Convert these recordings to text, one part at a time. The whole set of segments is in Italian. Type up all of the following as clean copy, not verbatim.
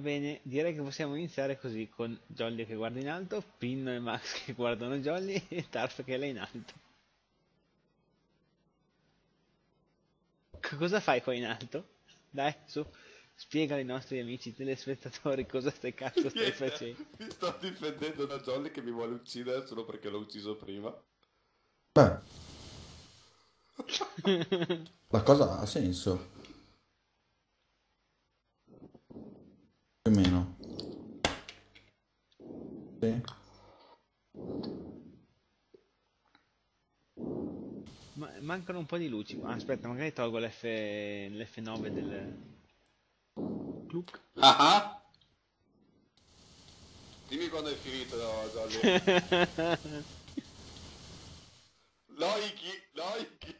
bene, direi che possiamo iniziare così con Jolly che guarda in alto, Pinno e Max che guardano Jolly e Tarf che è là in alto. Cosa fai qua in alto? Dai, su, spiega ai nostri amici telespettatori cosa cazzo stai Niente, facendo. mi sto difendendo da Jolly che mi vuole uccidere solo perché l'ho ucciso prima. Beh, la cosa ha senso, più o meno. Sì. Mancano un po' di luci. Ah, aspetta, magari tolgo l'F9 del Cluck. Ah ah! Dimmi quando è finito, no, Jolly. Loiki, Loiki.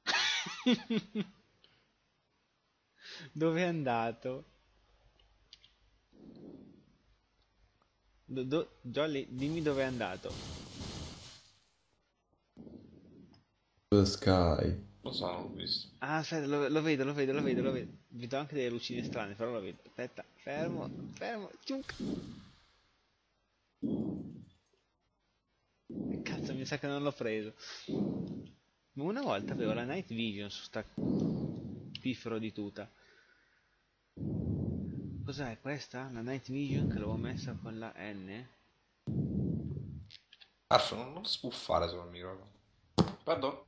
Dove è andato? Jolly, dimmi dove è andato. The Sky. Lo so, non l'ho visto. Ah, aspetta, lo vedo. Vedo anche delle lucine strane, però lo vedo. Aspetta, fermo, ciuc. Cazzo, mi sa che non l'ho preso. Ma una volta avevo la Night Vision su sta piffero di tuta. Cos'è questa? La Night Vision che l'avevo messa con la N? Arf, non sbuffare sul microfono. Pardon?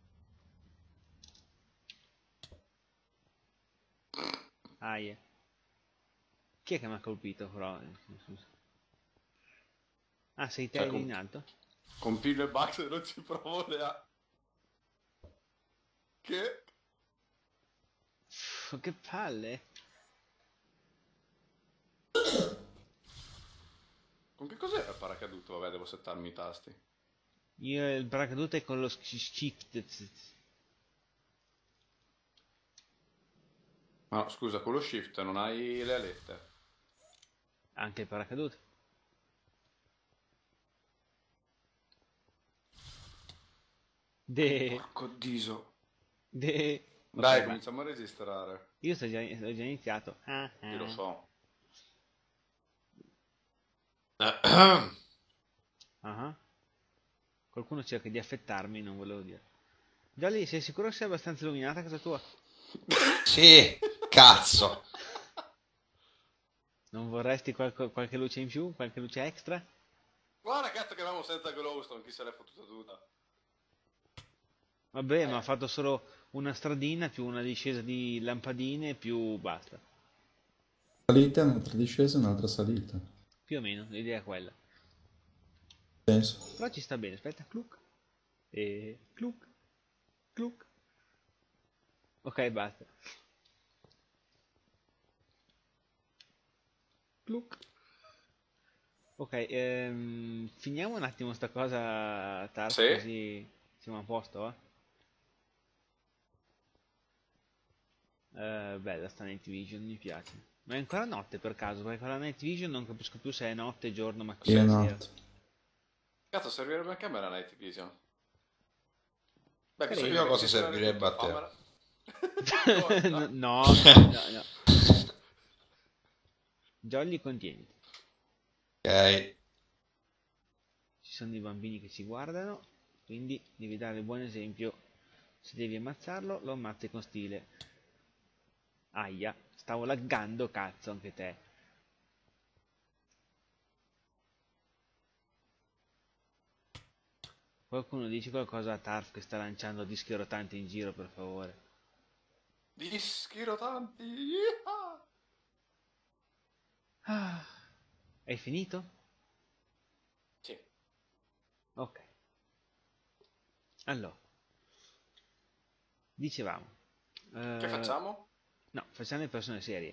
Aie. Chi è che mi ha colpito però? Ah, sei te Cioè, lì in alto? con Pillo e Bugs non ci provo neanche. Che? Che palle! Con che cos'era il paracaduto? Vabbè, devo settarmi i tasti. Io il paracadute con lo shift. Ma no, scusa, con lo shift non hai le alette. Anche il paracadute. De... Porco diso. De... Dai, Ok, ma cominciamo a registrare. io ho già iniziato. Io lo so. Ah. Qualcuno cerca di affettarmi, non volevo dire. Jolly, sei sicuro che sia abbastanza illuminata casa tua? Sì, cazzo. Non vorresti qualche luce in più? Qualche luce extra? Guarda cazzo che avevamo senza glowstone, chi se l'è fottuta tutta. Vabbè, ma ha fatto solo una stradina più una discesa di lampadine più basta. Salita, un'altra discesa, un'altra salita. Più o meno, l'idea è quella. Penso. Però ci sta bene, aspetta, cluck. E cluck, cluck. Ok, basta. Cluck. Ok, finiamo un attimo sta cosa, Tarf, Sì? così siamo a posto, eh? Bella sta Night Vision, mi piace. Ma è ancora notte per caso? Perché con la Night Vision non capisco più se è notte, giorno, Io mattina, Sì. sera. notte. Cazzo, servirebbe anche a me la Night Vision. Beh, visto che Carino. Io devi cosa gestionare servirebbe tutto, a te? fammela. No, Cosa? no. Jolly, contieniti. Ok. Ci sono dei bambini che ci guardano, quindi devi dare il buon esempio. Se devi ammazzarlo, lo ammazzi con stile. Aia, stavo laggando, cazzo, anche te. Qualcuno dice qualcosa a Tarf che sta lanciando dischi rotanti in giro, per favore. Dischi rotanti. Yeehaw! Ah, hai finito? Sì. Ok. Allora, dicevamo. Che eh, facciamo? no, facciamo le persone serie.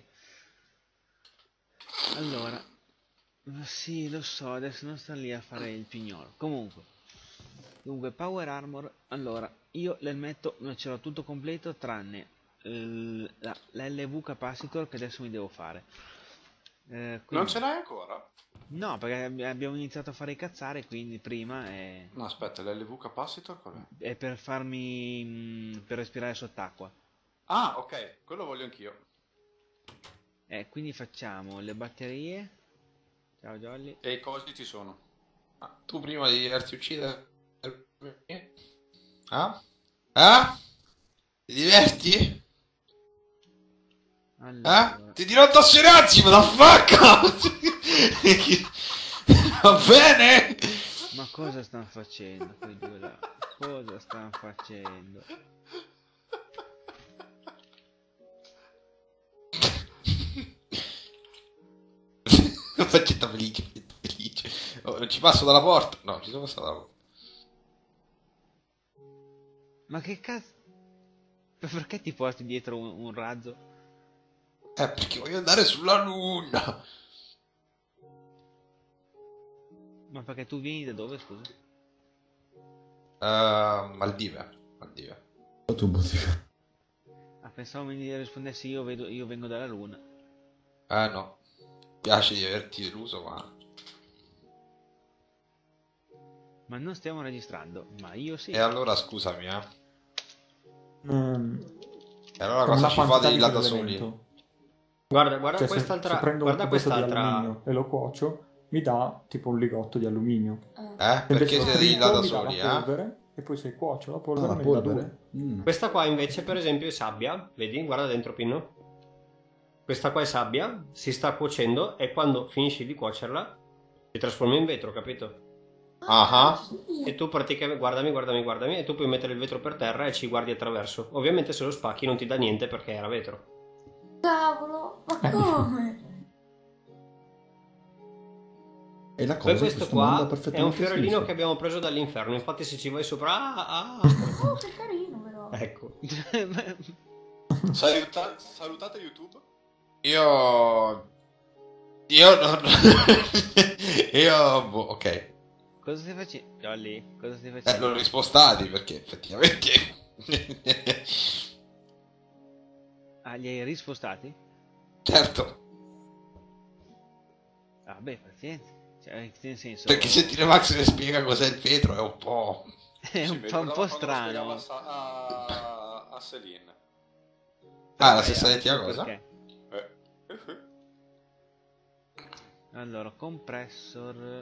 Allora, sì, lo so, adesso non sta lì a fare il pignolo. Comunque, dunque, Power Armor. Allora, io l'elmetto non ce l'ho tutto completo tranne l'LV Capacitor che adesso mi devo fare. Non ce Quindi, l'hai ancora? no, perché abbiamo iniziato a fare i cazzare, quindi prima No, aspetta, l'LV capacitor qual è? è per farmi, per respirare sott'acqua. Ah, ok, quello voglio anch'io. Quindi facciamo le batterie. Ciao Jolly. E i cosi ci sono. Ma tu prima di farti uccidere... Ah? Ah? Ti diverti? Allora, Ti dirò addosso i razzi, ma la facca! Va bene? ma cosa stanno facendo quei due là? Cosa stanno facendo? Faccetta felice, felice. Oh, non ci passo dalla porta. No, ci sono passato dalla porta. Ma che cazzo? Perché ti porti dietro un razzo? Perché voglio andare sulla luna. Ma perché tu vieni da dove, scusa? Maldive. Maldive. O tu bottega. Ah, pensavo mi rispondessi io vengo dalla luna. No. Piace di averti deluso, ma... Ma non stiamo registrando, ma io sì. E allora scusami, E allora con cosa la ci fate quantità di di là da soli? quell'elemento. Guarda Cioè, quest'altra. se prendo un Guarda cubetto di quest'altra. alluminio e lo cuocio, mi dà tipo un ligotto di alluminio. Perché Invece lo siete di là trito, da mi dà soli, la polvere, e poi se cuocio la Ah, polvere la mi dà polvere. due. Questa qua invece, per esempio, è sabbia. Vedi? Guarda dentro, Pinno. Questa qua è sabbia, si sta cuocendo e quando finisci di cuocerla si trasforma in vetro, capito? Ah, E tu praticamente guardami e tu puoi mettere il vetro per terra e ci guardi attraverso. Ovviamente se lo spacchi non ti dà niente perché era vetro. Cavolo, ma come? E la Poi cosa questo mondo ha qua è perfettamente un fiorellino senso. che abbiamo preso dall'inferno, infatti se ci vai sopra... Oh, che carino però. Ecco. Salutate YouTube. io non... Io... Boh, ok. Cosa stai facendo? Jolly, cosa stai facendo? L'ho rispostati perché effettivamente... Ah, li hai rispostati? Certo. Ah, beh, pazienza. Cioè, nel senso... Perché sentire Max che spiega cos'è il vetro è un po'... È Sì, un mi po', un ricordava po' quando lo strano. spiegava a Celine. la stessa identica cosa? Perché? Eh. Allora, compressor...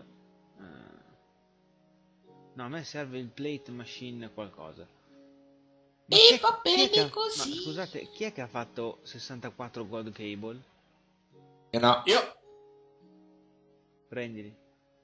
No, a me serve il plate machine qualcosa. Ma va chi è bene che Ma così. scusate, chi è che ha fatto 64 gold cable? Io no. Io. Prendili.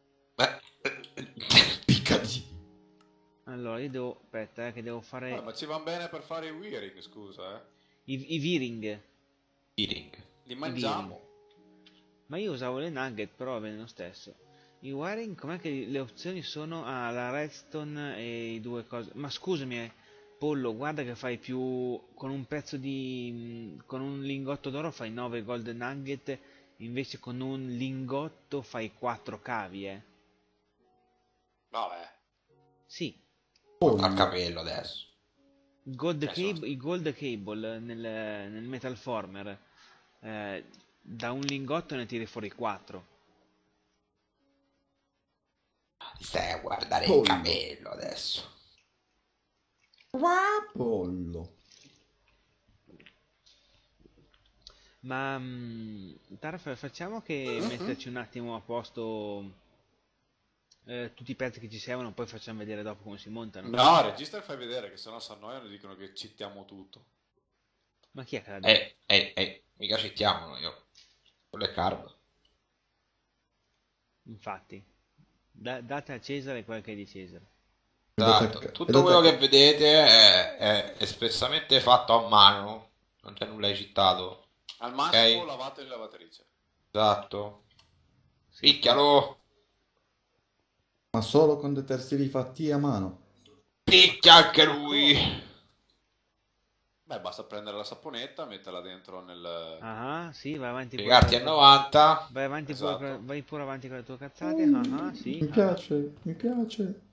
Piccati. Allora, io devo... Aspetta, che devo fare Ma ci van bene per fare i wearing, scusa, i V-ring. Eating. Li mangiamo. Ma io usavo le nugget, però va bene lo stesso. I wiring, com'è che le opzioni sono? Ah, la redstone e i due cose. Ma scusami, Pollo, guarda che fai più... Con un pezzo di... Con un lingotto d'oro fai 9 gold nugget, invece con un lingotto fai 4 cavi, Vabbè. Sì, Al capello adesso. i gold cable nel Metal Former, da un lingotto ne tiri fuori 4. Ti stai a guardare il Pollo. capello adesso. Pollo. Ma Tarf, facciamo che metterci un attimo a posto tutti i pezzi che ci servono, poi facciamo vedere dopo come si montano. No, registra e fai vedere che sennò si annoiano e dicono che citiamo tutto. Ma chi è che l'ha detto? Mica citiamo io. Quello è carbo. Infatti, date a Cesare quel che è di Cesare. Esatto. Tutto quello che vedete è espressamente fatto a mano. Non c'è nulla citato. Al massimo Ok. lavate in lavatrice. Esatto. Picchialo. Ma solo con detersivi fatti a mano. Picchia anche lui. Beh, basta prendere la saponetta, metterla dentro nel... Ah, sì, vai avanti pure. Piegarti a 90. Vai avanti Esatto. pure, vai pure avanti con le tue cazzate. Ah, sì. Mi piace, mi piace.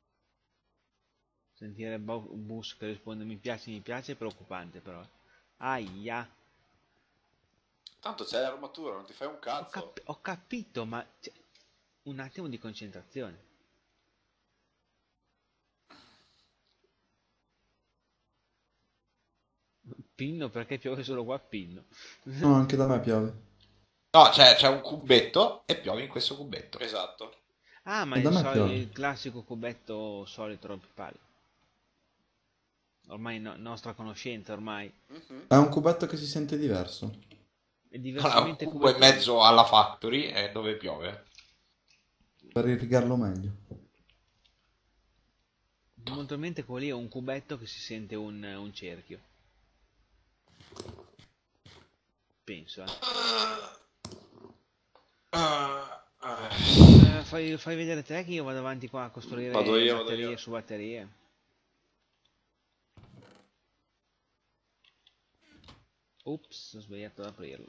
Sentire Bus che risponde mi piace, è preoccupante però. Aia. Tanto c'è l'armatura, non ti fai un Ho, cazzo. ho capito, ma un attimo di concentrazione. Pinno perché piove solo qua a Pinno. No, anche da me piove. No, c'è un cubetto e piove in questo cubetto. Esatto. Ah, ma E da me piove. il classico cubetto solito tropicale. Ormai nostra conoscenza, ormai. Mhm. È un cubetto che si sente diverso. È Allora, un diversamente cubo e cubetto. mezzo alla factory è dove piove. Per irrigarlo meglio. Molto probabilmente quello lì è un cubetto che si sente un cerchio. Penso, fai vedere te che io vado avanti qua a costruire Vado io. batterie su batterie. Ops, ho sbagliato ad aprirlo.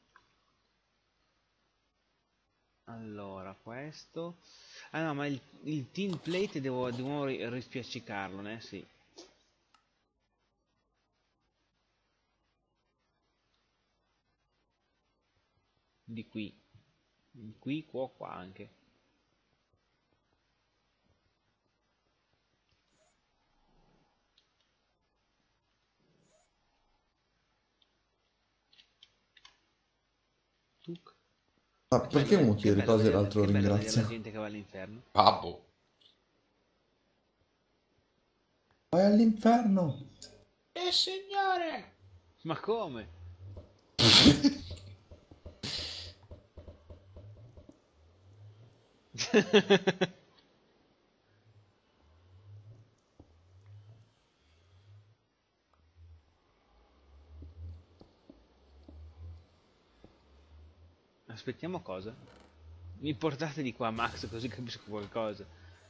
Allora, questo... Ah no, ma il tin plate devo di nuovo rispiaccicarlo, né? Sì. Di qui. Di qui, qua anche. Tuc. Ma perché uno Che chiede bello cose e vedere, l'altro che bello vedere la ringrazia? gente che va all'inferno. Babbo. Vai all'inferno! Signore! Ma come? Aspettiamo cosa? Mi portate di qua, Max, così capisco qualcosa.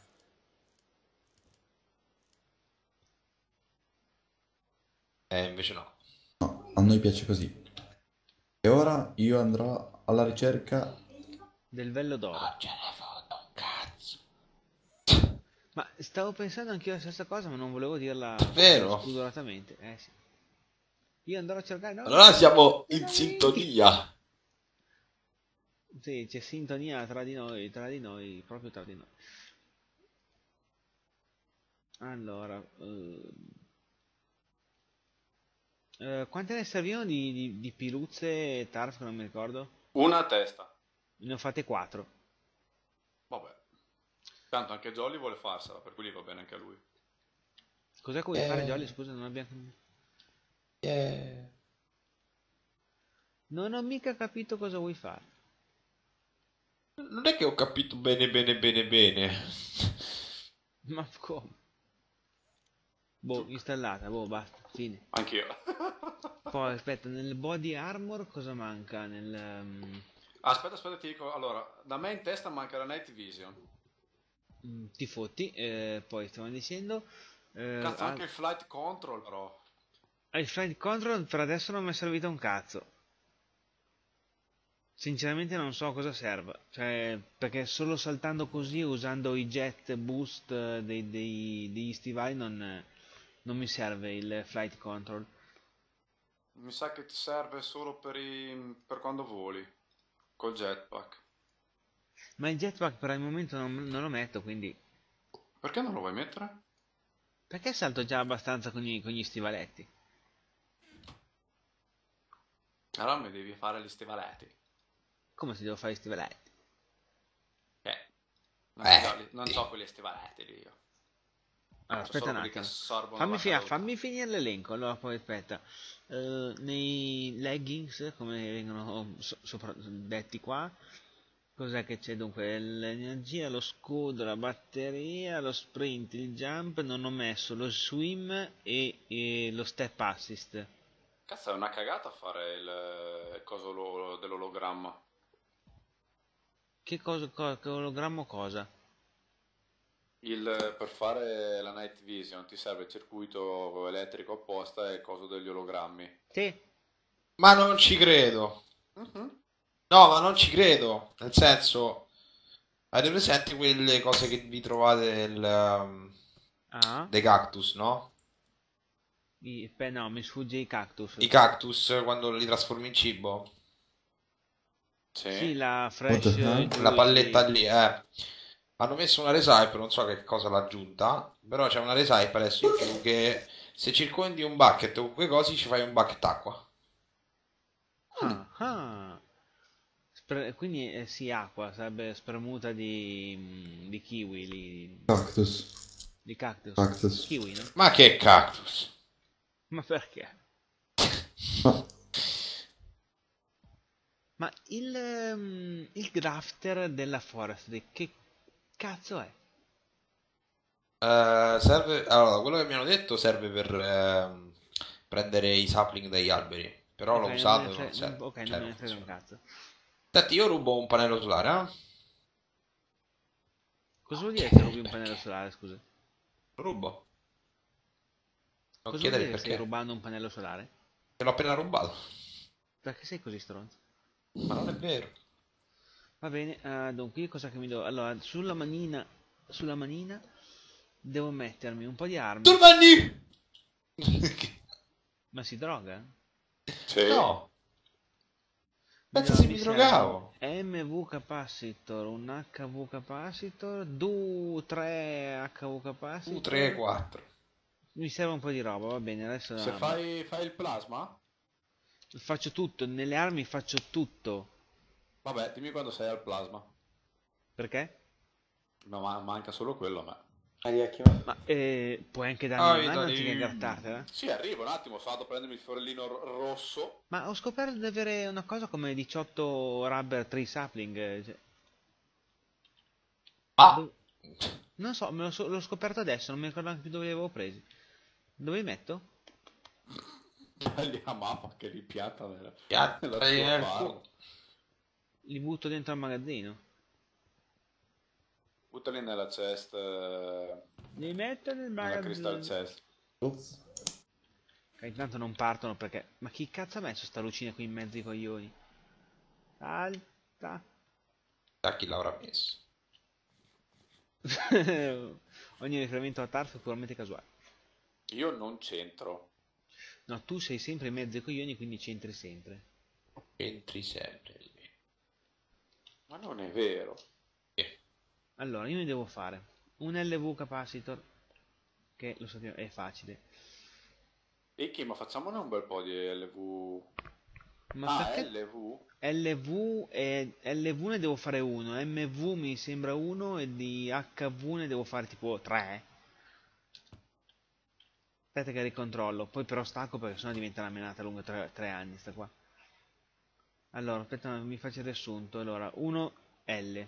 Invece no. No, a noi piace così. E ora io andrò alla ricerca. Del vello d'oro. Non ce ne foto un cazzo. Ma stavo pensando anch'io la stessa cosa, ma non volevo dirla Davvero? spudoratamente. Sì. Io andrò a cercare... No, Allora siamo in veramente. sintonia. Sì, c'è sintonia tra di noi, proprio tra di noi. Allora... quante ne servivano di piluzze e tarf, che non mi ricordo? Una a testa. Ne ho fatte 4. Vabbè. Tanto anche Jolly vuole farsela, per cui gli va bene anche a lui. Cos'è che vuoi fare, Jolly? Scusa, non abbiamo... Non ho mica capito cosa vuoi fare. Non è che ho capito bene. Ma come? Boh, installata, boh, basta, fine. Anch'io. Poi aspetta, nel body armor cosa manca? Aspetta, ti dico. Allora, da me in testa manca la Night Vision. Ti fotti, poi stavamo dicendo... Cazzo, anche il Flight Control, però. il flight control per adesso non mi è servito un cazzo. Sinceramente non so cosa serva, cioè, perché solo saltando così, usando i jet boost degli stivali, non mi serve il flight control. Mi sa che ti serve solo per quando voli. Col jetpack. Ma il jetpack per il momento non lo metto, quindi... Perché non lo vuoi mettere? Perché salto già abbastanza con gli stivaletti? Allora mi devi fare gli stivaletti. Come si devo fare gli stivaletti? Non so quegli stivaletti lì io. Allora, aspetta un Solo quelli che attimo. assorbono la caduta. Fammi finire l'elenco. Allora, poi aspetta. Nei leggings, come vengono detti qua, cos'è che c'è dunque? L'energia, lo scudo, la batteria, lo sprint, il jump. Non ho messo lo swim e lo step assist. Cazzo, è una cagata fare il coso dell'ologramma. Che ologrammo cosa? Per fare la Night Vision ti serve il circuito elettrico apposta e il coso degli ologrammi. Sì. Ma non ci credo. Mhm. No, ma non ci credo. Nel senso, avete presenti quelle cose che vi trovate dei cactus, no? No, mi sfugge i cactus. I cactus quando li trasformi in cibo. Sì, la What the fresh hell? La palletta lì, hanno messo una recipe, non so che cosa l'ha aggiunta, però c'è una recipe adesso in più che se circondi un bucket con quei cosi ci fai un bucket acqua. Quindi sì, acqua, sarebbe spremuta di kiwi, Cactus. di cactus. Cactus. Kiwi, no? Ma che cactus? Ma perché? No. Ma il grafter della forestry, che cazzo è? Serve, allora, quello che mi hanno detto serve per prendere i sapling dagli alberi, però l'ho Ok, usato non e me ne non frega, serve. ok, Cioè, non me non ne frega un funziona. cazzo. Senti, io rubo un pannello solare, eh? Cosa vuol dire che rubi un pannello solare, scusa? Lo rubo. Non Cosa vuol chiedere dire che stai perché. rubando un pannello solare? Te l'ho appena rubato. Perché sei così stronzo? Ma non è vero. Va bene, dunque io cosa che mi do? Allora, sulla manina devo mettermi un po' di armi. Giovanni! Ma si droga? Sì. No, pensa Allora, se mi drogavo. MV capacitor, un HV capacitor, 3 HV capacitor. 3, 4. Mi serve un po' di roba, va bene, adesso Se fai il plasma? faccio tutto, nelle armi faccio tutto. Vabbè, dimmi quando sei al plasma. Perché? No, ma manca solo quello a me. Ma puoi anche darmi una mano dai. anziché gartartela. Sì, arrivo un attimo, sono andato a prendermi il fiorellino rosso. Ma ho scoperto di avere una cosa come 18 rubber tree sapling. Cioè, Ah, non so, l'ho scoperto adesso, non mi ricordo neanche più dove li avevo presi. Dove li metto? Lì a mappa che li pianta nella piatti sua nel farm. culo. Li butto dentro al magazzino. Buttali nella chest, Li metto nel nella crystal magazzino. chest. Ops. Che intanto non partono perché... Ma chi cazzo ha messo sta lucina qui in mezzo ai coglioni? Alta. Da chi l'avrà messo? Ogni riferimento a Tarf è puramente casuale. Io non c'entro. No, tu sei sempre in mezzo ai coglioni, quindi c'entri sempre. Entri sempre lì. Ma non è vero. Allora, io ne devo fare un LV capacitor, che lo sappiamo, è facile. Ecchi, ma facciamone un bel po' di LV. Ma Ah, perché LV? LV ne devo fare uno, MV mi sembra uno e di HV ne devo fare tipo 3. Aspetta che ricontrollo, poi però stacco perché sennò diventa una menata lunga 3 anni sta qua. Allora, aspetta, mi faccio il riassunto. Allora, 1L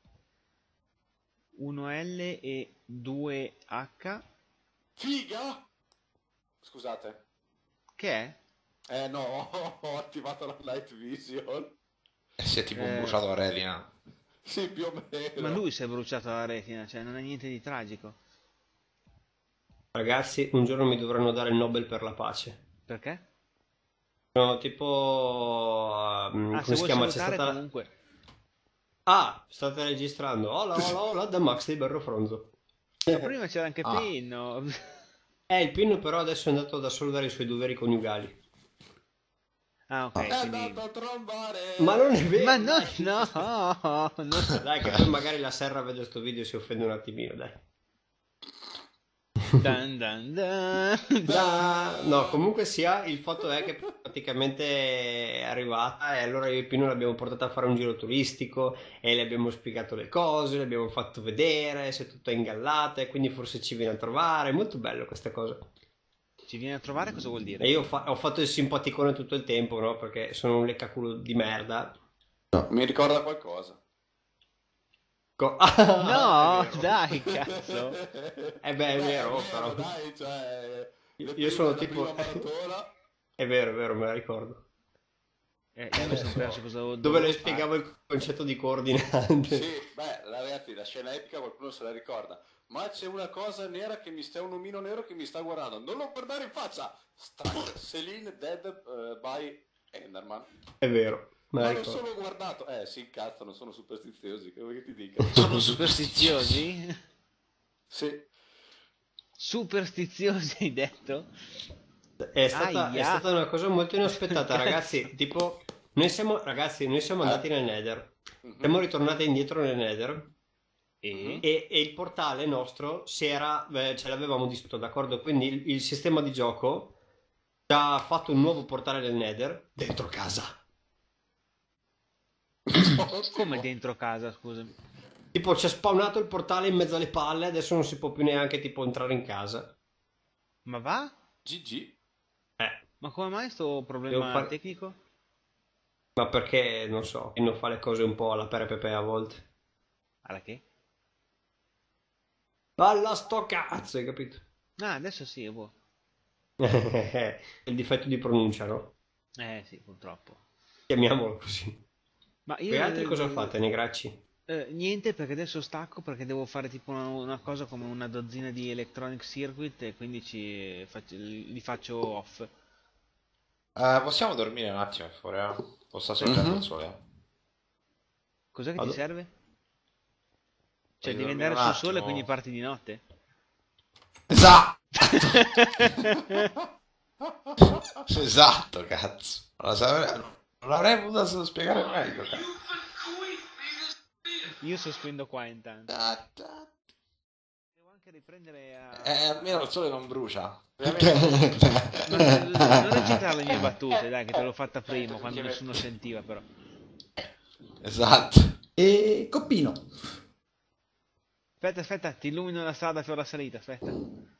e 2H. Figa! Scusate. Che è? No, ho attivato la night vision. Si è tipo bruciato la retina. Sì, più o meno. Ma lui si è bruciato la retina, cioè non è niente di tragico. Ragazzi, un giorno mi dovranno dare il Nobel per la pace. Perché? No, tipo... come se si vuoi chiama? C'è salutare stata... comunque. Ah, state registrando. Hola, hola, hola, da Max di Berrofronzo. Ma prima c'era anche Pinno. Il Pin però adesso è andato ad assolvere i suoi doveri coniugali. Ah, ok, È quindi... andato a trombare. Ma non è vero! Ma no, dai. no. Dai, che poi magari la Serra vede sto video e si offende un attimino, dai. Dan, dan, dan. No, comunque sia, il fatto è che praticamente è arrivata e allora io e Pino l'abbiamo portata a fare un giro turistico e le abbiamo spiegato le cose, le abbiamo fatto vedere, si è tutta ingallata e quindi forse ci viene a trovare, è molto bello questa cosa. Ci viene a trovare cosa vuol dire? E io ho fatto il simpaticone tutto il tempo, no? Perché sono un leccaculo di merda. Mi ricorda qualcosa. No, È vero. dai, cazzo. È vero, però. Dai, cioè, Io sono tipo... prima maratona. È vero, me la ricordo. Io mi sono perso cosa Dove dovevo le fare. spiegavo il concetto di coordinate. Sì, beh, ragazzi, la scena epica qualcuno se la ricorda. Ma c'è una cosa nera che mi sta, un omino nero che mi sta guardando. Non lo guardare in faccia! Strike Celine dead by Enderman. È vero, me la Ma non ricordo. sono guardato. Si incazzano, sono superstiziosi, che vuoi che ti dica? Sono superstiziosi? Sì. Superstiziosi hai detto? È stata Aia. una cosa molto inaspettata, ragazzi. Tipo, noi siamo andati nel Nether. Siamo ritornati indietro nel Nether. e il portale nostro ce l'avevamo distrutto, d'accordo? Quindi il sistema di gioco ci ha fatto un nuovo portale del Nether dentro casa. Come dentro casa, scusami? Tipo ci ha spawnato il portale in mezzo alle palle, adesso non si può più neanche tipo entrare in casa. Ma va? GG. Ma come mai sto problema Devo fare- tecnico? Ma perché, non so, non fa le cose un po' alla pepe a volte. Alla che? Balla sto cazzo, hai capito? Ah, adesso sì, è buono. Il difetto di pronuncia, no? Sì, purtroppo. Chiamiamolo così. Ma Voi altri cosa fate, Negracci? Niente, perché adesso stacco perché devo fare tipo una cosa come una dozzina di electronic circuit e quindi li faccio off. Possiamo dormire un attimo fuori, eh? O sta sorgendo il sole? Cos'è che Vado. ti serve? Cioè, Voglio devi dormire andare un sul sole e attimo. quindi parti di notte? Esatto! Esatto, cazzo. Non l'avrei potuto spiegare meglio, cazzo. Io sospendo qua intanto. Da. Devo anche riprendere a... Almeno il sole non brucia. Ma non recitare le mie battute, dai, che te l'ho fatta prima, quando nessuno sentiva, però. Esatto. E Coppino. Aspetta, ti illumino la strada per la salita, aspetta.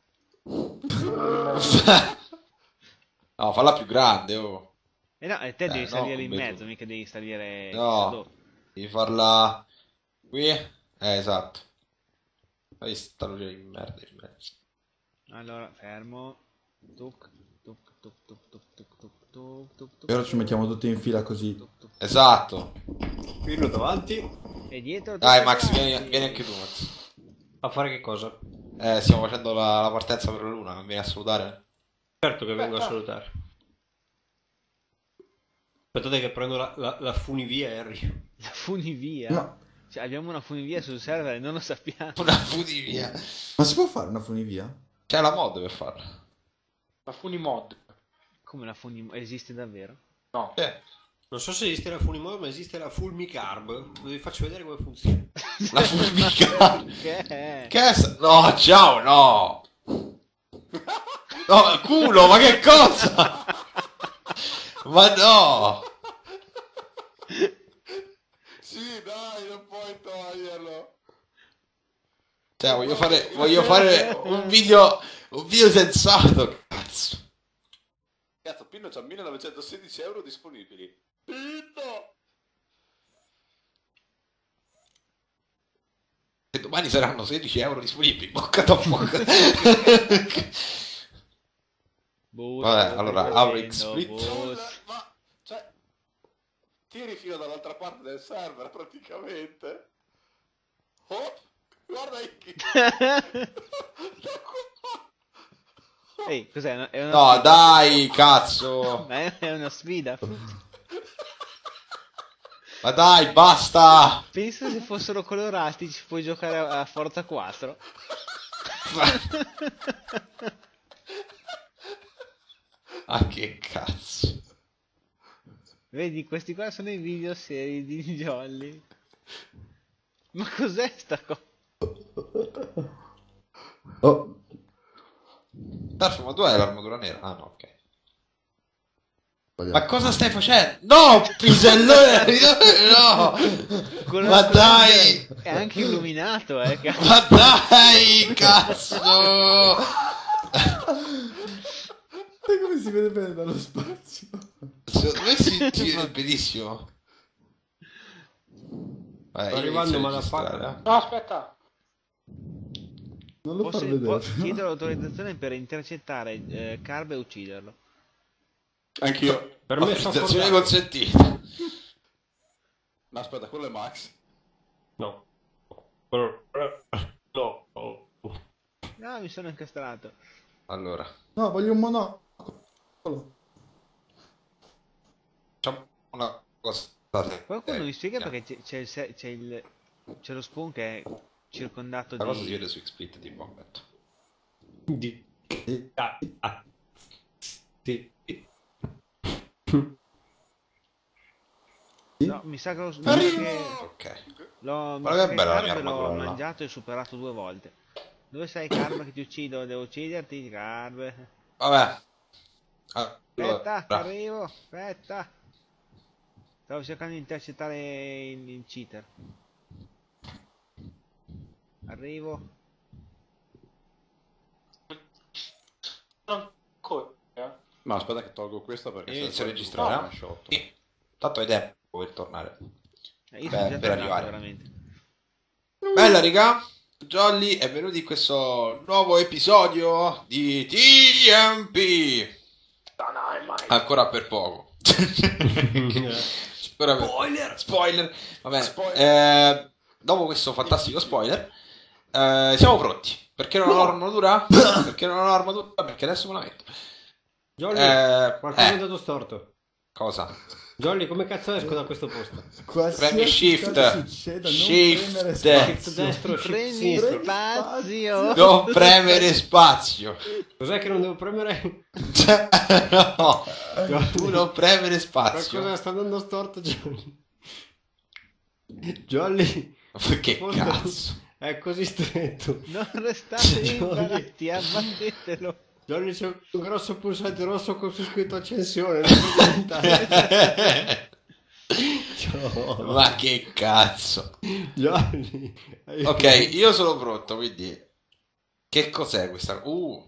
No, falla più grande, oh. No, e te devi no, salire lì in come mezzo, tu. mica devi salire... No, devi farla qui. Esatto. Fai sta luce di merda in mezzo. Allora, fermo. Tuc, tuc, tuc, tuc, tuc, tuc, tuc, tuc, tuc, tuc, E ora ci mettiamo tutti in fila così. tuc, tuc. Esatto. Pirlo davanti. E dietro... Dai, tutti Max, avanti. vieni anche tu, Max. A fare che cosa? Stiamo facendo la partenza per la luna, non vieni a salutare? Certo che vengo a salutare. Aspettate che prendo la funivia e arrivo. La funivia? No, Cioè, abbiamo una funivia sul server e non lo sappiamo. Una funivia. ma si può fare una funivia? C'è la mod per farla. La Funimod. Come la funivia? Esiste davvero? No. Non so se esiste la funimod, ma esiste la fulmicarb. Vi faccio vedere come funziona. La funivia. Che è? No, ciao, no. No, culo, ma che cosa? Ma no. Sì, dai, non puoi toglierlo. Cioè, voglio fare un video sensato, cazzo. Cazzo, Pinno c'ha 1916 euro disponibili. Pinno! E domani saranno 16 euro disponibili. Bocca da fuoco. Vabbè, allora, Auric Split. Ma, cioè, tiri fino dall'altra parte del server, praticamente. Oh, guarda Iki. Ehi, cos'è? È una No, sfida? dai, cazzo. Ma è una sfida. Ma dai, basta. Pensa se fossero colorati, ci puoi giocare a Forza 4. Ah, che cazzo. Vedi, questi qua sono i video seri di Jolly. Ma cos'è sta cosa? Oh, Tarso, ma tu hai l'armatura nera? Ah, no, ok. sbagliato. Ma cosa stai facendo? No, pisellone! No! Quello Ma da dai! prendere è anche illuminato, cazzo. Ma dai, cazzo! Sai come si vede bene dallo spazio? Secondo me si vede benissimo. Vabbè, Sto io arrivando, inizio a motherfucker. registrare, No, aspetta. Non lo far vedere. Chiedo l'autorizzazione per intercettare Carve e ucciderlo. Anch'io. Per me sono Autorizzazione forzato. consentita. No, aspetta, quello è Max. No. No. No, mi sono incastrato. Allora, No, voglio un monocolo. facciamo una cosa. Qualcuno mi spiega perché c'è lo spawn che è circondato La cosa si di... vede su Xsplit, tipo, aspetta. Di. Sì. Sì. No, No, mi sa che l'ho Ok. l'ho Guarda che bella la mia Carb l'ho armatura là. mangiato e superato 2 volte. Dove sei Carb che ti uccido? Devo ucciderti, Carb. Vabbè. Aspetta, Allora, arrivo, aspetta. Stavo cercando di intercettare il cheater. Arrivo. Ancora? Ma aspetta che tolgo questa perché inizio a se registrare. one shot. Sì. Tanto hai tempo per tornare. Io Beh, sono già per tornato, arrivare. veramente. Bella raga, Jolly è venuto in questo nuovo episodio di TMP. Ancora per poco. Spoiler. Vabbè. Dopo questo fantastico spoiler, siamo pronti. Perché non ho l'armatura? Perché non ho l'armatura? Perché adesso me la metto. Jolly, qualcosa è andato storto. Cosa? Jolly, come cazzo esco da questo posto? Premi shift. Shift. Shift destro, shift Prendi sinistro. spazio. Non premere spazio. Cos'è che non devo premere? No, tu non premere spazio. Qualcosa sta andando storto, Jolly. Jolly, Che posto cazzo? è così stretto. Non restate Jolly. imbarati, abbattetelo. Jolly, c'è un grosso pulsante rosso con su scritto accensione. Non puoi diventare. Jolly. Ma che cazzo? Jolly. Ok, io sono pronto, quindi... Che cos'è questa?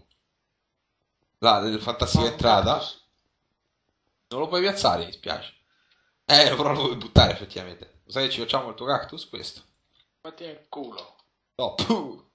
La fantasia entrata. Non lo puoi piazzare, mi spiace. Però lo puoi buttare effettivamente. Lo sai che ci facciamo il tuo cactus questo? Fatti nel culo. No, puh.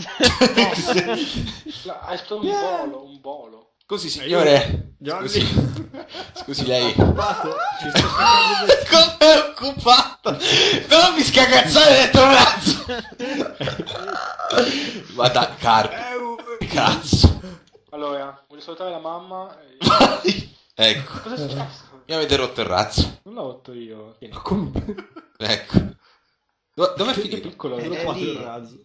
Hai fatto un bolo. Scusi signore. Jolly. Scusi lei. Occupato. Ci sto cercando di- Come è occupato? Non mi scagazzare dentro il cazzo. Ma da cazzo. Allora, voglio salutare la mamma. Ecco, Cosa è successo? mi avete rotto il razzo. Non l'ho rotto io. Tieni. Ecco. Dov'è Che finito? piccolo. L'ho È fatto lì. il razzo.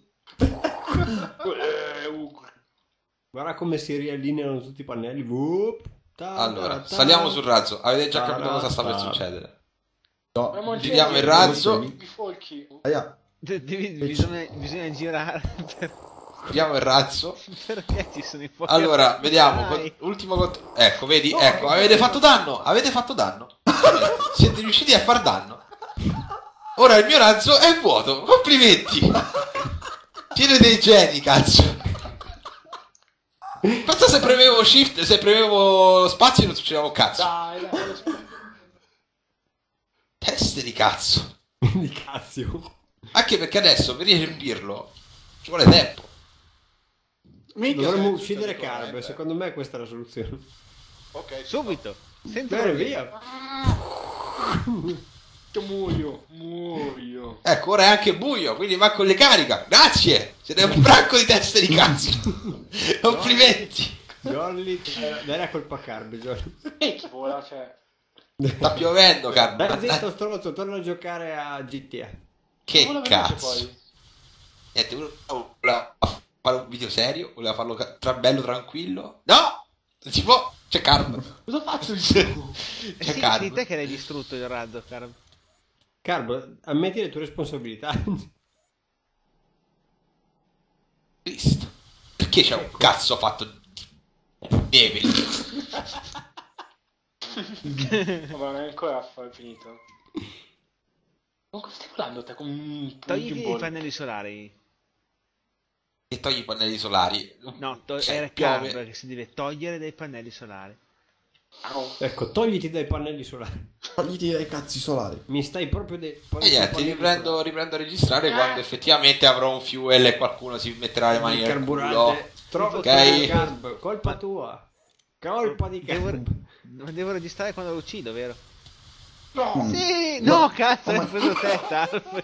Guarda come si riallineano tutti i pannelli. Vup. Allora, saliamo sul razzo. Avete già capito cosa sta per succedere? No. Giriamo il razzo. I folchi. Aia. Bisogna girare Giriamo il razzo. perché ci sono i fuochi. Allora, vediamo. Dai. Ultimo controllo. Ecco, vedi? Ecco, avete fatto danno. Avete fatto danno. Siete riusciti a far danno. Ora il mio razzo è vuoto. Complimenti. Siete dei geni, cazzo. Pensa se premevo shift, se premevo spazio non succedeva un cazzo. Dai. Teste di cazzo. Di cazzo. Anche perché adesso per riempirlo ci vuole tempo. Dovremmo uccidere Carb. Secondo me questa è la soluzione. Ok, Subito. Senza Bene, problemi. via. Che muoio. Ecco, ora è anche buio, quindi manco le carica. Grazie! Siete un branco di teste di cazzo. Complimenti. Jolly, dai la colpa a Carb, Jolly. E chi vola, cioè. Sta piovendo, Dai cazzo. zitto stronzo, torna a giocare a GTA. Che Come la vedete cazzo. poi? Niente, uno voleva fare un video serio, voleva farlo bello tranquillo. No! Non si può. C'è Carb. Cosa faccio io? C'è Sì, Carb. sì, te che l'hai distrutto il razzo, caro. Carb, ammetti le tue responsabilità. Cristo. Perché c'è un cazzo fatto di neve lì? No, ma non è ancora finito. Con cosa stai volando te? Con un Togliti i ball? pannelli solari. E togli i pannelli solari. No, Cioè, era piove. Carb che si deve togliere dai pannelli solari. Ecco, togliti dai pannelli solari. Togliti dai cazzi solari. Mi stai proprio dei E niente, riprendo a registrare quando effettivamente avrò un fuel e qualcuno si metterà le mani il nel culo. carburante. Troppo Ok. Carb, colpa tua. Colpa di Carb. Devo registrare quando lo uccido, vero? No! Sì! No, cazzo, hai preso te, Tarf.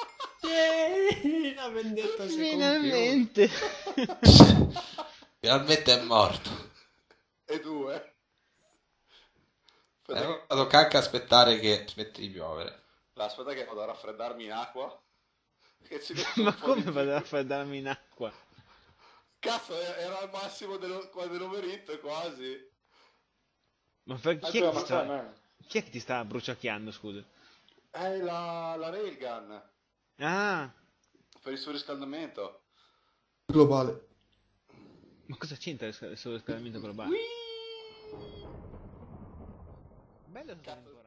La vendetta si compiù. Finalmente. Finalmente è morto. E due. Tocca anche aspettare che smette di piovere. Aspetta che vado a raffreddarmi in acqua. Che ci metto Ma un po' come di- vado a raffreddarmi in acqua? Cazzo, era al massimo dell'overitto quasi. Ma per chi è che ti sta bruciacchiando, scusa? È la railgun Ah, per il surriscaldamento. Globale. ma cosa c'entra il surriscaldamento globale? Bello sto